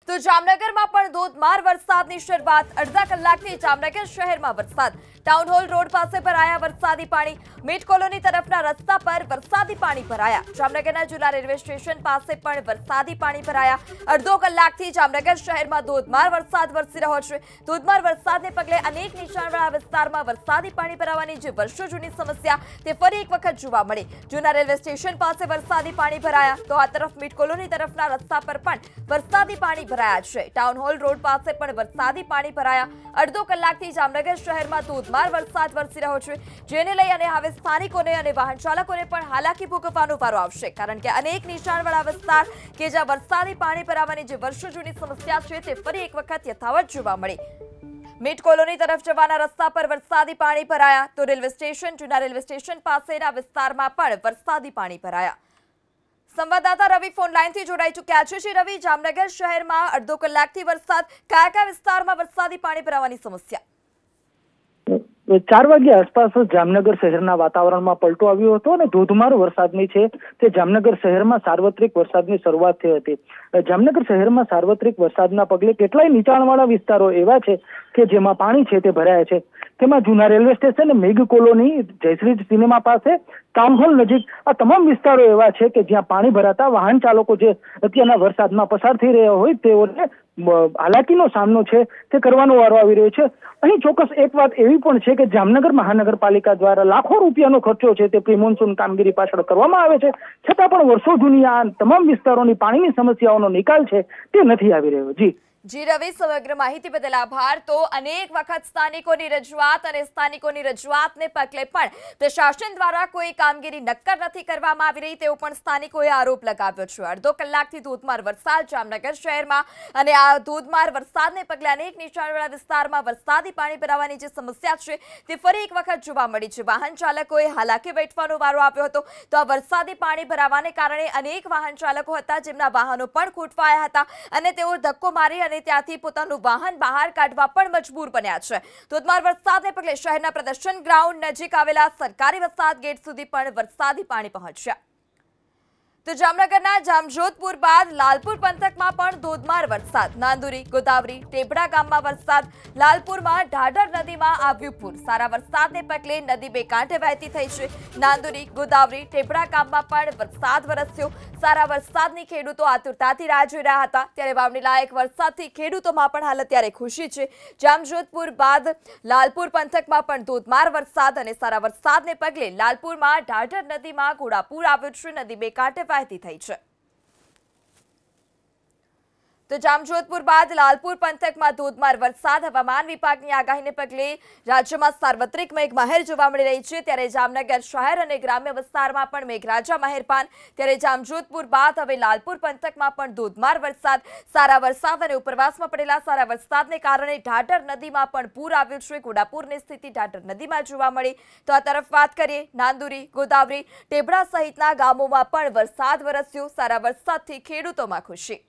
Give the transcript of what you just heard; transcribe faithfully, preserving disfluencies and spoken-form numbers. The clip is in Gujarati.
તો જામનગરમાં પણ ધોધમાર વરસાદની શરૂઆત અડધા કલાકથી જામનગર શહેરમાં વરસાદ ટાઉન હોલ રોડ પાસે ભરાયા વરસાદી પાણી મીટ કોલોની તરફના રસ્તા પર વરસાદી પાણી ભરાયા જામનગરના જૂના રેલવે સ્ટેશન પાસે પણ વરસાદી પાણી ભરાયા અડધો કલાકથી જામનગર શહેરમાં ધોધમાર વરસાદ વરસી રહ્યો છે ધોધમાર વરસાદને પગલે અનેક નીચાણવાળા વિસ્તારમાં વરસાદી પાણી ભરાવાની જે વર્ષો જૂની સમસ્યા તે ફરી એક વખત જોવા મળી જૂના રેલવે સ્ટેશન પાસે વરસાદી પાણી ભરાયા તો આ તરફ મીટ કોલોની તરફના રસ્તા પર પણ વરસાદી પાણી ટાઉન હોલ રોડ પાસે પણ વરસાદી પાણી ભરાયા અડધો કલાકથી જામનગર શહેરમાં ધોધમાર વરસાદ વરસી રહ્યો છે જેને લઈ અને હવે સ્થાનિકોને અને વાહન ચાલકોને પણ હાલાકી ભોગવવાનો વારો આવશે કારણ કે અનેક નીચાણવાળા વિસ્તાર કે જ્યાં વરસાદી પાણી ભરાવાની જે વર્ષો જૂની સમસ્યા છે તે ફરી એક વખત યથાવત જોવા મળી મીટ કોલોની તરફ જવાના રસ્તા પર વરસાદી પાણી ભરાયા તો રેલવે સ્ટેશન જૂના રેલવે સ્ટેશન પાસેના વિસ્તારમાં પણ વરસાદી પાણી ભરાયા સંવાદદાતા રવિ ફોન લાઈનથી જોડાઈ ચૂક્યા છે રવિ જામનગર શહેરમાં અડધો કલાકથી વરસાદ કયા કયા વિસ્તારમાં વરસાદી પાણી ભરાવાની સમસ્યા ચાર વાગ્યા આસપાસ જામનગર શહેરના વાતાવરણમાં પલટો આવ્યો હતો અને ધોધમાર વરસાદની છે તે જામનગર શહેરમાં સાર્વત્રિક વરસાદની શરૂઆત થઈ હતી જામનગર શહેરમાં સાર્વત્રિક વરસાદના પગલે કેટલાય નીચાણવાળા વિસ્તારો એવા છે કે જેમાં પાણી છે તે ભરાયા છે તેમાં જૂના railway station Megh colony Jayshree cinema પાસે ટાઉન હોલ નજીક આ તમામ વિસ્તારો એવા છે કે જ્યાં પાણી ભરાતા વાહન ચાલકો જે અત્યારના વરસાદમાં પસાર થઈ રહ્યા હોય તેઓને હાલાકીનો સામનો છે તે કરવાનો વારો આવી રહ્યો છે અહીં ચોક્કસ એક વાત એવી પણ છે કે જામનગર મહાનગરપાલિકા દ્વારા લાખો રૂપિયાનો ખર્ચો છે તે પ્રી મોન્સૂન કામગીરી પાછળ કરવામાં આવે છે છતાં પણ વર્ષો જૂની આ તમામ વિસ્તારોની પાણીની સમસ્યાઓનો નિકાલ છે તે નથી આવી રહ્યો જી જી રવિ સમગ્ર માહિતી બદલ આભાર તો અનેક વખત સ્થાનિકોની રજૂઆત અને સ્થાનિકોની રજૂઆતને પગલે પણ પ્રશાસન દ્વારા કોઈ કામગીરી નક્કર નથી કરવામાં આવી રહી તેવો પણ સ્થાનિકોએ આરોપ લગાવ્યો છે અડધો કલાકથી ધોધમાર વરસાદ જામનગર શહેરમાં અને આ ધોધમાર વરસાદને પગલે અનેક નીચાણવાળા વિસ્તારમાં વરસાદી પાણી ભરાવાની જે સમસ્યા છે તે ફરી એક વખત જોવા મળી છે વાહન ચાલકોએ હાલાકી વેઠવાનો વારો આવ્યો હતો તો આ વરસાદી પાણી ભરાવાને કારણે અનેક વાહન ચાલકો હતા જેમના વાહનો પણ ખૂટવાયા હતા અને તેઓ ધક્કો મારી અને ત્યાંથી પોતાનું વાહન બહાર કાઢવા પણ મજબૂર બન્યા છે ધોધમાર વરસાદને પગલે શહેરના પ્રદર્શન ગ્રાઉન્ડ નજીક આવેલા સરકારી વસાહત ગેટ સુધી પણ વરસાદી પાણી પહોંચ્યા તો જામનગરના જામજોધપુર બાદ લાલપુર પંથકમાં પણ ધોધમાર વરસાદ નાંદુરી ગોદાવરી ટેબડા ગામમાં વરસાદ લાલપુરમાં ઢાઢર નદીમાં આવ્યું પૂર સારા વરસાદને પગલે નદી બે કાંઠે વહેતી થઈ છે નાંદુરી ગોદાવરી ટેબડા ગામમાં પણ વરસાદ વરસ્યો સારા વરસાદની ખેડૂતો આતુરતાથી રાહ જોઈ રહ્યા હતા ત્યારે વાવણી લાયક વરસાદથી ખેડૂતોમાં પણ હાલ અત્યારે ખુશી છે જામજોધપુર બાદ લાલપુર પંથકમાં પણ ધોધમાર વરસાદ અને સારા વરસાદને પગલે લાલપુરમાં ઢાઢર નદીમાં ઘોડાપૂર આવ્યું છે નદી બે કાંઠે થઈ છે તો જામજોધપુર બાદ લાલપુર પંથકમાં ધોધમાર વરસાદ હવામાન વિભાગની આગાહીને પગલે રાજ્યમાં સાર્વત્રિક મેઘમહેર જોવા મળી રહી છે ત્યારે જામનગર શહેર અને ગ્રામ્ય વિસ્તારમાં પણ મેઘરાજા મહેરબાન ત્યારે જામજોધપુર બાદ હવે લાલપુર પંથકમાં પણ ધોધમાર વરસાદ સારા વરસાદ અને ઉપરવાસમાં પડેલા સારા વરસાદને કારણે ઢાઢર નદીમાં પણ પૂર આવ્યું છે ઘોડાપૂરની સ્થિતિ ઢાઢર નદીમાં જોવા મળી તો આ તરફ વાત કરીએ નાંદુરી ગોદાવરી ટેબડા સહિતના ગામોમાં પણ વરસાદ વરસ્યો સારા વરસાદથી ખેડૂતોમાં ખુશી